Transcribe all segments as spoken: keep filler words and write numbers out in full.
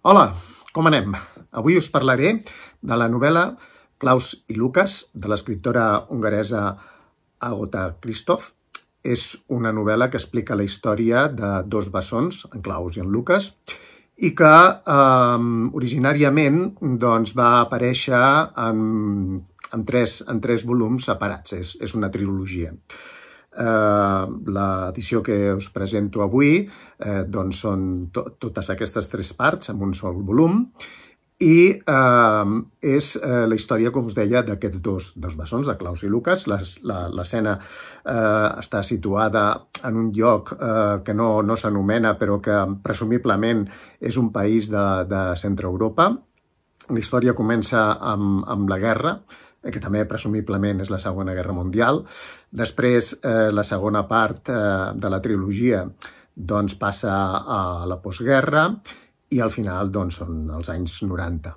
Hola, com anem? Avui us parlaré de la novel·la Klaus i Lukas, de l'escriptora hongaresa Agatha Christoph. És una novel·la que explica la història de dos bessons, en Klaus i en Lukas, i que eh, originàriament doncs, va aparèixer en, en, tres, en tres volums separats. És, és una trilogia. Uh, l'edició que us presento avui eh, doncs són to totes aquestes tres parts en un sol volum i uh, és uh, la història, com us deia, d'aquests dos, dos bessons, de Klaus i Lukas. L'escena uh, està situada en un lloc uh, que no, no s'anomena, però que presumiblement és un país de, de Centre-Europa. La història comença amb, amb la guerra, que també presumiblement és la Segona Guerra Mundial. Després, eh, la segona part eh, de la trilogia doncs, passa a la postguerra i al final doncs, són els anys noranta.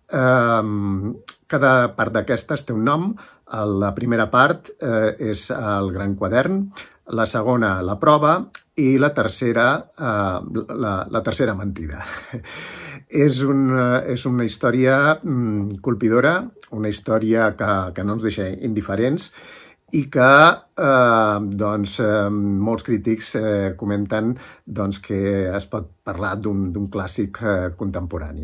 Eh, cada part d'aquestes té un nom. La primera part eh, és el Gran Quadern, la segona la prova i la tercera, eh, la, la tercera mentida. És una, és una història mm, colpidora, una història que, que no ens deixa indiferents i que eh, doncs, eh, molts crítics eh, comenten doncs, que es pot parlar d'un clàssic eh, contemporani.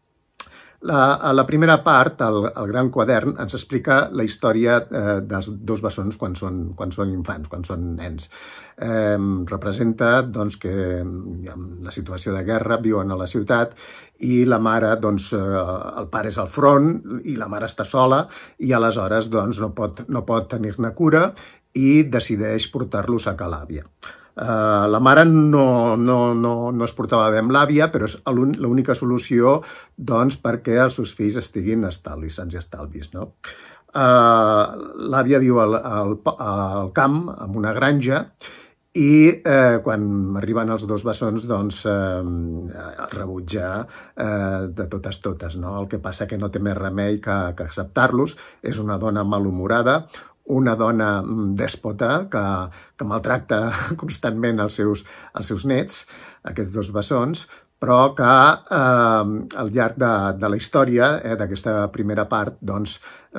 La, a la primera part, el, el Gran Quadern, ens explica la història eh, dels dos bessons quan són, quan són infants, quan són nens. Eh, representa doncs, que en la situació de guerra viuen a la ciutat i la mare, doncs, eh, el pare és al front i la mare està sola i aleshores doncs, no pot, no pot tenir-ne cura i decideix portar-los a ca l'àvia. Uh, la mare no, no, no, no es portava bé amb l'àvia, però és l'única solució doncs, perquè els seus fills estiguin estalvis, sants i estalvis. No? Uh, l'àvia viu al, al, al camp, en una granja, i eh, quan arriben els dos bessons doncs, eh, el rebutja eh, de totes totes. No? El que passa que no té més remei que, que acceptar-los. És una dona malhumorada, una dona dèspota que, que maltracta constantment els seus, els seus nets, aquests dos bessons, però que eh, al llarg de, de la història, eh, d'aquesta primera part, doncs,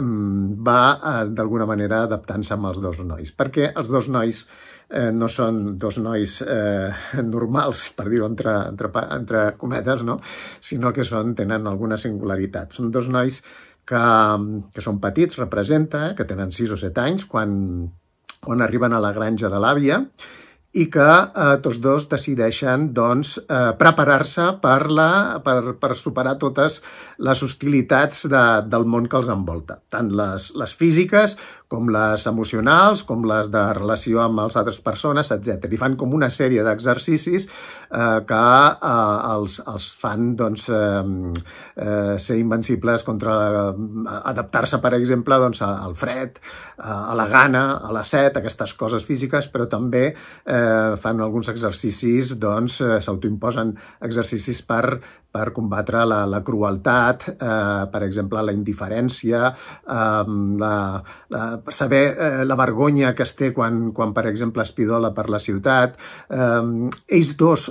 va eh, d'alguna manera adaptant-se amb els dos nois. Perquè els dos nois eh, no són dos nois eh, normals, per dir-ho entre, entre, entre cometes, no? Sinó que són, tenen alguna singularitat. Són dos nois que, que són petits, representa, que tenen sis o set anys quan, quan arriben a la granja de l'àvia i que eh, tots dos decideixen doncs, eh, preparar-se per, la, per, per superar totes les hostilitats de, del món que els envolta, tant les, les físiques com les emocionals, com les de relació amb les altres persones, etcètera. I fan com una sèrie d'exercicis eh, que eh, els, els fan doncs, eh, eh, ser invencibles contra eh, adaptar-se, per exemple, doncs, al fred, a la gana, a la set, aquestes coses físiques, però també eh, fan alguns exercicis, doncs, eh, s'autoimposen exercicis per, per combatre la, la crueltat, eh, per exemple, la indiferència, eh, la, la, saber eh, la vergonya que es té quan, quan, per exemple, es pidola per la ciutat. Eh, ells dos,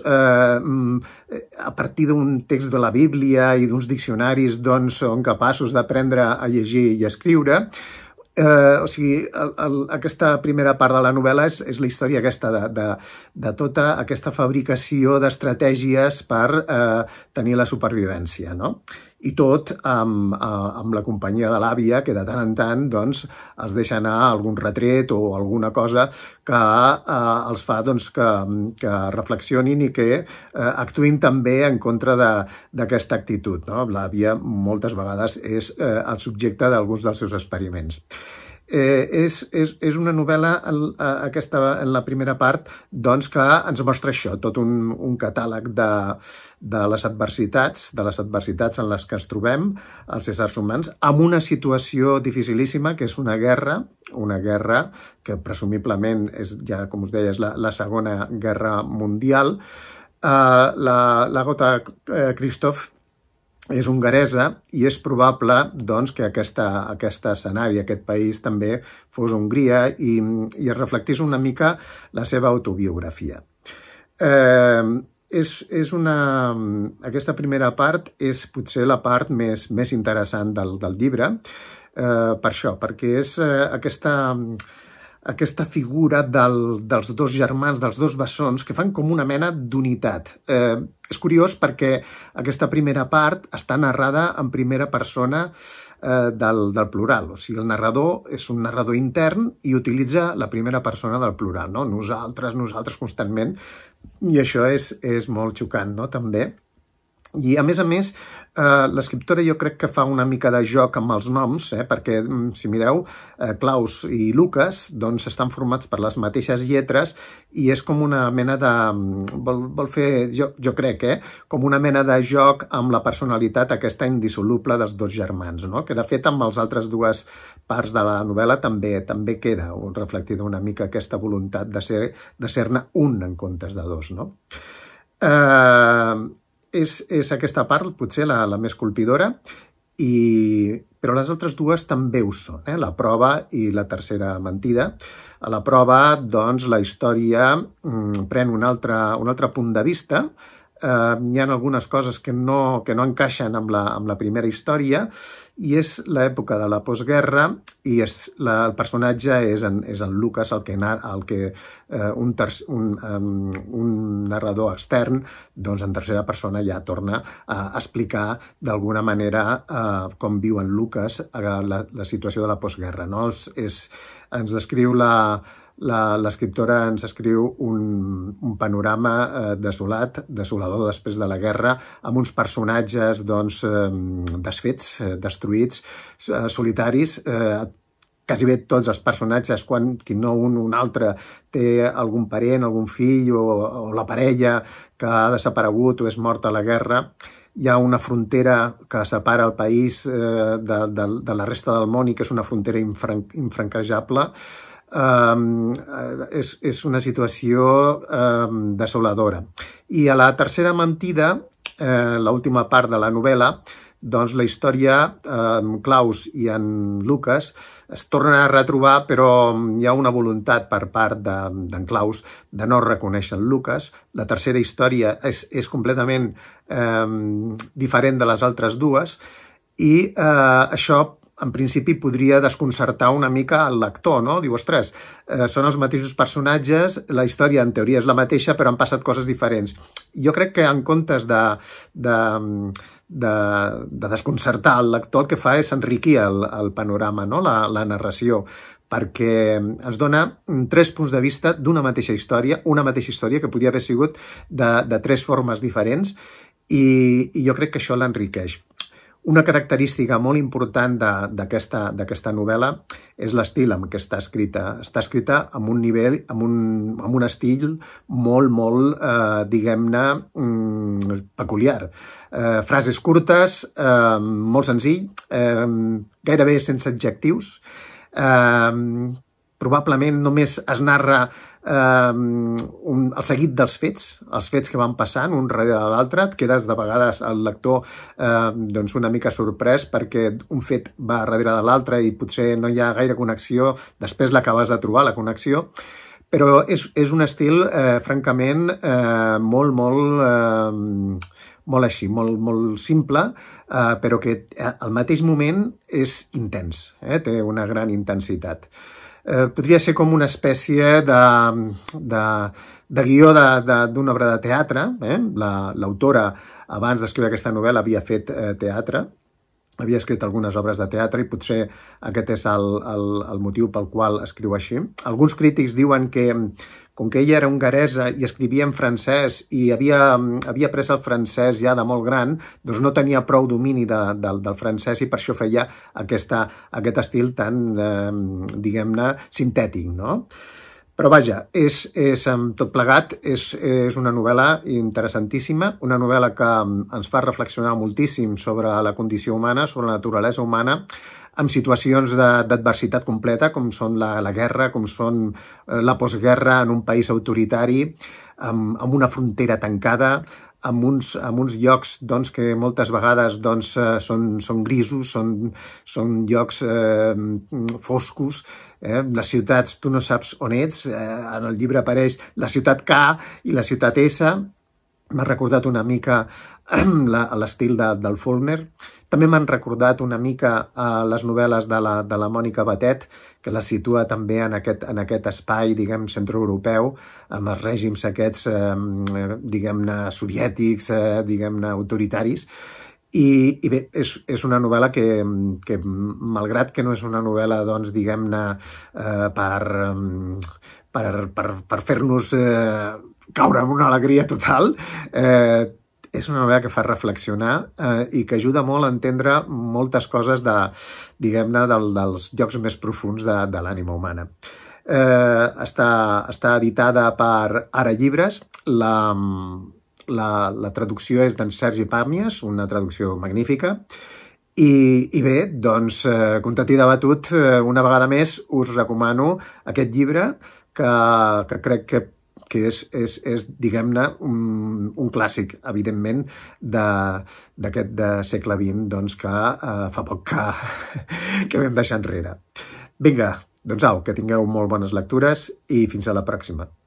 eh, a partir d'un text de la Bíblia i d'uns diccionaris, doncs, són capaços d'aprendre a llegir i a escriure. Eh, o sigui, el, el, aquesta primera part de la novel·la és, és la història aquesta de, de, de tota aquesta fabricació d'estratègies per eh, tenir la supervivència, no? I tot amb, amb la companyia de l'àvia, que de tant en tant doncs, els deixa anar algun retret o alguna cosa que eh, els fa doncs, que, que reflexionin i que eh, actuïn també en contra d'aquesta actitud. No? L'àvia moltes vegades és eh, el subjecte d'alguns dels seus experiments. Eh, és, és, és una novel·la, aquesta, en la primera part, doncs, que ens mostra això, tot un, un catàleg de, de les adversitats, de les adversitats en les que ens trobem, els éssers humans, amb una situació dificilíssima, que és una guerra, una guerra que presumiblement és, ja com us deia, és la, la Segona Guerra Mundial. Uh, la, la Agatha Christoph és hongaresa i és probable doncs, que aquesta, aquest escenari, aquest país també fos Hongria i, i es reflectís una mica la seva autobiografia. Eh, és, és una... Aquesta primera part és potser la part més, més interessant del, del llibre, eh, per això, perquè és eh, aquesta... aquesta figura del, dels dos germans, dels dos bessons, que fan com una mena d'unitat. Eh, és curiós perquè aquesta primera part està narrada en primera persona eh, del, del plural. O sigui, el narrador és un narrador intern i utilitza la primera persona del plural, no? Nosaltres, nosaltres constantment, i això és, és molt xocant, no? També. I, a més a més, eh, l'escriptora jo crec que fa una mica de joc amb els noms, eh, perquè, si mireu, eh, Klaus i Lucas doncs, estan formats per les mateixes lletres i és com una mena de... Vol, vol fer, jo, jo crec, eh, com una mena de joc amb la personalitat aquesta indissoluble dels dos germans, no? Que, de fet, amb les altres dues parts de la novel·la també també queda reflectida una mica aquesta voluntat de ser de ser-ne un en comptes de dos, no? Eh... És, és aquesta part, potser la, la més colpidora, i, però les altres dues també ho són, eh? La prova i la tercera mentida. A la prova, doncs, la història mm, pren un altre, un altre punt de vista. Eh, hi ha algunes coses que no, que no encaixen amb la, amb la primera història, i és l'època de la postguerra, i és, la, el personatge és en, és en Lucas, el que, el que eh, un, ter, un, um, un narrador extern, doncs en tercera persona ja torna a explicar d'alguna manera eh, com viu en Lucas eh, la, la situació de la postguerra, no? És, és, ens descriu la... L'escriptora ens escriu un, un panorama eh, desolat, desolador després de la guerra, amb uns personatges doncs, eh, desfets, eh, destruïts, eh, solitaris. Eh, quasi bé tots els personatges, quan qui no un, un altre, té algun parent, algun fill o, o la parella que ha desaparegut o és morta a la guerra. Hi ha una frontera que separa el país eh, de, de, de la resta del món i que és una frontera infran, infranquejable. Um, és, és una situació um, desoladora. I a la tercera mentida, eh, l'última part de la novel·la, doncs la història, eh, Klaus i en Lucas es tornen a retrobar, però hi ha una voluntat per part d'en de, Klaus de no reconèixer en Lucas. La tercera història és, és completament eh, diferent de les altres dues, i eh, això en principi podria desconcertar una mica el lector, no? Diu, ostres, eh, són els mateixos personatges, la història en teoria és la mateixa, però han passat coses diferents. Jo crec que en comptes de, de, de, de desconcertar el lector, el que fa és enriquir el, el panorama, no? la, la narració, perquè ens dona tres punts de vista d'una mateixa història, una mateixa història que podia haver sigut de, de tres formes diferents, i, i jo crec que això l'enriqueix. Una característica molt important d'aquesta novel·la és l'estil amb què està escrita. Està escrita amb un nivell, amb un, amb un estil molt, molt, eh, diguem-ne, mm, peculiar. Eh, frases curtes, eh, molt senzill, eh, gairebé sense adjectius. Eh, probablement només es narra eh, un, el seguit dels fets, els fets que van passant un darrere de l'altre. Et quedes de vegades el lector eh, doncs una mica sorprès perquè un fet va darrere de l'altre i potser no hi ha gaire connexió, després l'acabes de trobar la connexió, però és, és un estil eh, francament eh, molt, molt, eh, molt així, molt, molt simple, eh, però que al mateix moment és intens, eh, té una gran intensitat. Eh, podria ser com una espècie de, de, de guió d'una obra de teatre. Eh? L'autora, abans d'escriure aquesta novel·la, havia fet eh, teatre, havia escrit algunes obres de teatre i potser aquest és el, el, el motiu pel qual escriu així. Alguns crítics diuen que, com que ella era hongaresa i escrivia en francès i havia, havia après el francès ja de molt gran, doncs no tenia prou domini de, de, del francès i per això feia aquesta, aquest estil tan, eh, diguem-ne, sintètic, no? Però vaja, és, és, tot plegat, és, és una novel·la interessantíssima, una novel·la que ens fa reflexionar moltíssim sobre la condició humana, sobre la naturalesa humana, amb situacions d'adversitat completa, com són la, la guerra, com són la postguerra en un país autoritari, amb, amb una frontera tancada, amb uns, amb uns llocs doncs, que moltes vegades doncs, són, són grisos, són, són llocs eh, foscos. Eh? Les ciutats, tu no saps on ets, eh, en el llibre apareix la ciutat K i la ciutat S, m'ha recordat una mica l'estil de, del Faulkner. També m'han recordat una mica uh, les novel·les de la, de la Mònica Batet, que la situa també en aquest, en aquest espai, diguem, centroeuropeu, amb els règims aquests, eh, diguem-ne, soviètics, eh, diguem-ne, autoritaris. I, i bé, és, és una novel·la que, que, malgrat que no és una novel·la, doncs, diguem-ne, eh, per, per, per, per fer-nos eh, caure en una alegria total, eh, és una novel·la que fa reflexionar eh, i que ajuda molt a entendre moltes coses de, diguem-ne, del, dels llocs més profuns de, de l'ànima humana. Eh, està, està editada per Ara Llibres. La, la, la traducció és d'en Sergi Pàmies, una traducció magnífica. I, i bé, doncs, eh, contat i debatut, eh, una vegada més us recomano aquest llibre que, que crec que que és, és, és diguem-ne, un, un clàssic, evidentment, d'aquest de, de segle vint, doncs, que eh, fa poc que, que vam deixar enrere. Vinga, doncs au, que tingueu molt bones lectures i fins a la pròxima.